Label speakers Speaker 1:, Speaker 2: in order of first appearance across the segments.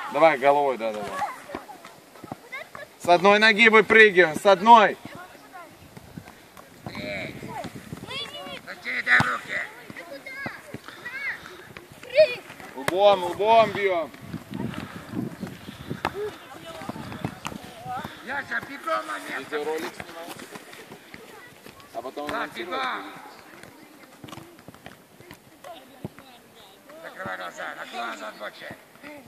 Speaker 1: Давай головой, да. С одной ноги выпрыгиваем, с одной. Лбом бьем.
Speaker 2: Яша, бегом момент.
Speaker 1: Видеоролик снимаем. А потом
Speaker 2: бегом. Закрывай глаза, глаза больше.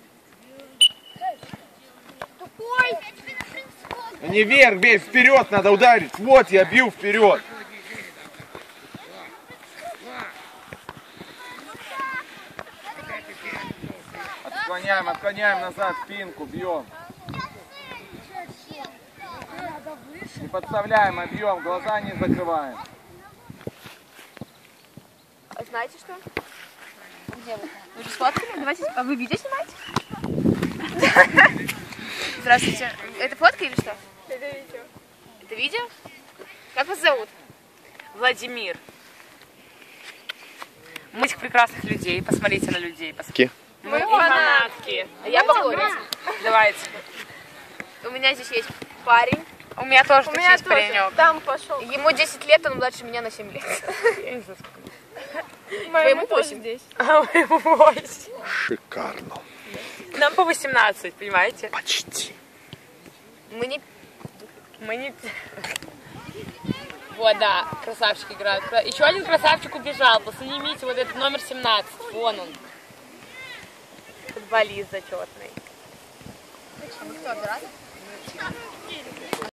Speaker 3: Тупой!
Speaker 1: Не вверх бей, вперед надо ударить. Вот я бью вперед. Отклоняем назад спинку, бьем. Не подставляем, объем, глаза не закрываем.
Speaker 3: А знаете что? Где вы? Вы же сфоткали? Давайте. А вы видео снимаете? Здравствуйте. Это фотка или что? Это видео. Это видео? Как вас зовут?
Speaker 4: Владимир. Мы этих прекрасных людей. Посмотрите на людей.
Speaker 3: Мы
Speaker 4: фанатки.
Speaker 3: А я поклонница.
Speaker 4: Давайте.
Speaker 3: У меня здесь есть парень.
Speaker 4: У меня тоже есть паренек.
Speaker 3: Там пошел. Ему 10 лет, он младше меня на 7 лет.
Speaker 4: Я не знаю, сколько.
Speaker 3: Моему 8.
Speaker 4: А моему 8.
Speaker 1: Шикарно.
Speaker 4: Нам по 18, понимаете?
Speaker 1: Почти.
Speaker 3: Мы не...
Speaker 4: Вот, да, красавчик играет. Еще один красавчик убежал. Поснимите вот этот номер 17. Вон он. Футболист зачетный.
Speaker 3: Кто, оператор?